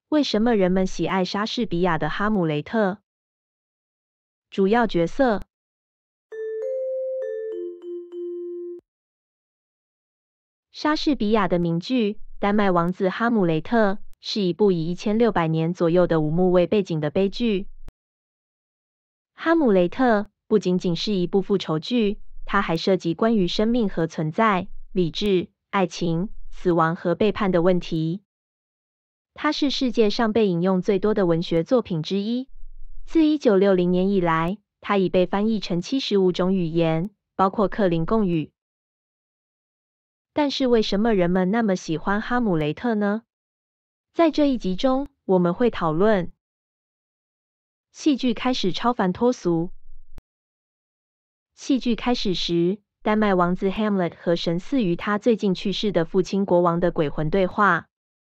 为什么人们喜爱莎士比亚的《哈姆雷特》？主要角色。莎士比亚的名剧《丹麦王子哈姆雷特》是一部以1600年左右的武木为背景的悲剧。哈姆雷特不仅仅是一部复仇剧，它还涉及关于生命和存在、理智、爱情、死亡和背叛的问题。它是世界上被引用最多的文学作品之一。自1960年以来，它已被翻译成75种语言，包括克林贡语。但是为什么人们那么喜欢哈姆雷特呢？在这一集中，我们会讨论戏剧开始超凡脱俗。戏剧开始时，丹麦王子 Hamlet 和神似于他最近去世的父亲国王的鬼魂对话。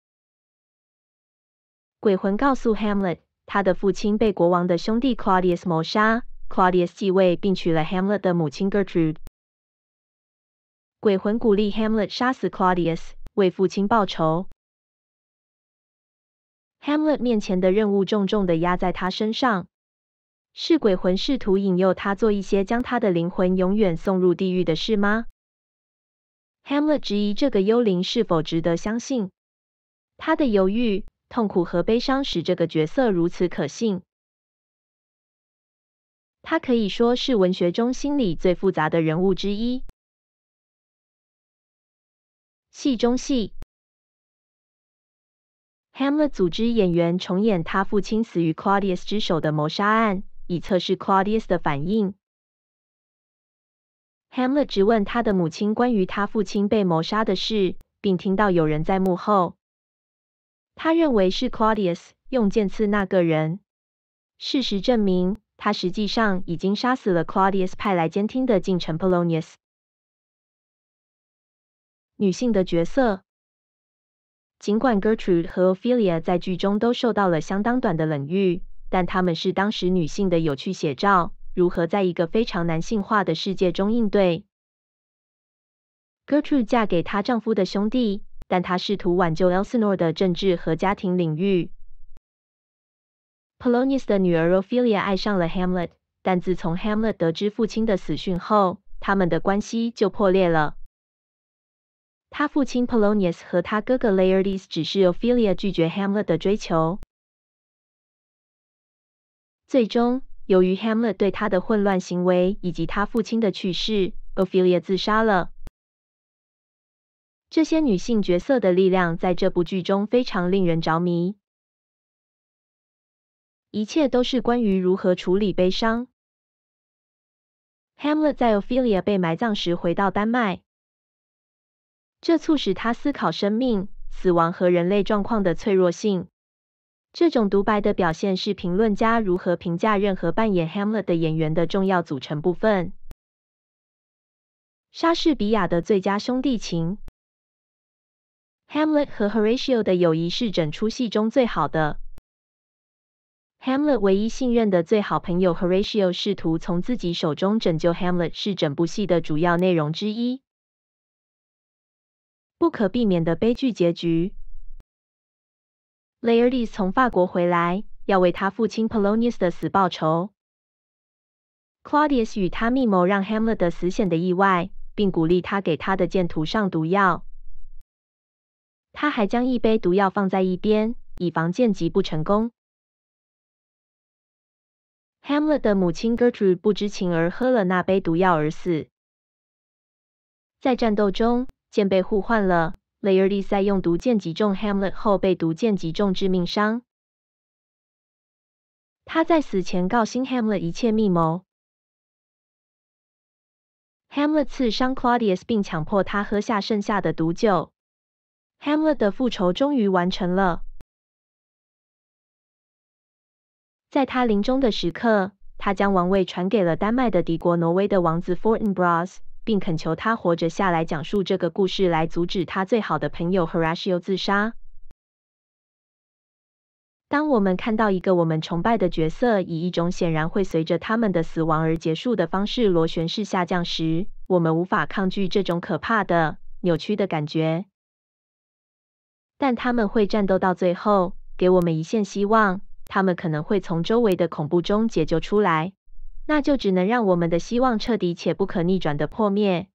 鬼魂告诉 Hamlet， 他的父亲被国王的兄弟 Claudius 谋杀 ，Claudius 继位并娶了 Hamlet 的母亲 Gertrude。鬼魂鼓励 Hamlet 杀死 Claudius， 为父亲报仇。Hamlet 面前的任务重重地压在他身上，是鬼魂试图引诱他做一些将他的灵魂永远送入地狱的事吗？ Hamlet 质疑这个幽灵是否值得相信。他的犹豫、痛苦和悲伤使这个角色如此可信。他可以说是文学中心理最复杂的人物之一。戏中戏 ，Hamlet 组织演员重演他父亲死于 Claudius 之手的谋杀案，以测试 Claudius 的反应。Hamlet 质问他的母亲关于他父亲被谋杀的事，并听到有人在幕后。他认为是 Claudius 用剑刺那个人。事实证明，他实际上已经杀死了 Claudius 派来监听的近臣 Polonius。女性的角色，尽管 Gertrude 和 Ophelia 在剧中都受到了相当短的冷遇，但她们是当时女性的有趣写照，如何在一个非常男性化的世界中应对。Gertrude 嫁给她丈夫的兄弟，但她试图挽救 Elsinore 的政治和家庭领域。Polonius 的女儿 Ophelia 爱上了 Hamlet， 但自从 Hamlet 得知父亲的死讯后，他们的关系就破裂了。他父亲 Polonius 和他哥哥 Laertes 指示 Ophelia 拒绝 Hamlet 的追求。最终，由于 Hamlet 对他的混乱行为以及他父亲的去世 ，Ophelia 自杀了。这些女性角色的力量在这部剧中非常令人着迷。一切都是关于如何处理悲伤。Hamlet 在 Ophelia 被埋葬时回到丹麦。这促使他思考生命、死亡和人类状况的脆弱性。这种独白的表现是评论家如何评价任何扮演 Hamlet 的演员的重要组成部分。莎士比亚的最佳兄弟情 ，Hamlet 和 Horatio 的友谊是整出戏中最好的。Hamlet 唯一信任的最好朋友 Horatio 试图从自己手中拯救 Hamlet 是整部戏的主要内容之一。不可避免的悲剧结局。Laertes 从法国回来，要为他父亲 Polonius 的死报仇。Claudius 与他密谋让 Hamlet 的死显得意外，并鼓励他给他的剑涂上毒药。他还将一杯毒药放在一边，以防剑击不成功。Hamlet 的母亲 Gertrude 不知情而喝了那杯毒药而死。在战斗中，剑被互换了。Laertes 在用毒箭击中 Hamlet 后被毒箭击中致命伤。他在死前告诉 Hamlet 一切密谋。Hamlet 刺伤 Claudius 并强迫他喝下剩下的毒酒。Hamlet 的复仇终于完成了。在他临终的时刻，他将王位传给了丹麦的敌国挪威的王子 Fortinbras， 并恳求他活着下来讲述这个故事来阻止他最好的朋友 Horatio 自杀。当我们看到一个我们崇拜的角色以一种显然会随着他们的死亡而结束的方式螺旋式下降时，我们无法抗拒这种可怕的、扭曲的感觉。但他们会战斗到最后， 给我们一线希望，他们可能会从周围的恐怖中解救出来。那就只能让我们的希望彻底且不可逆转的破灭。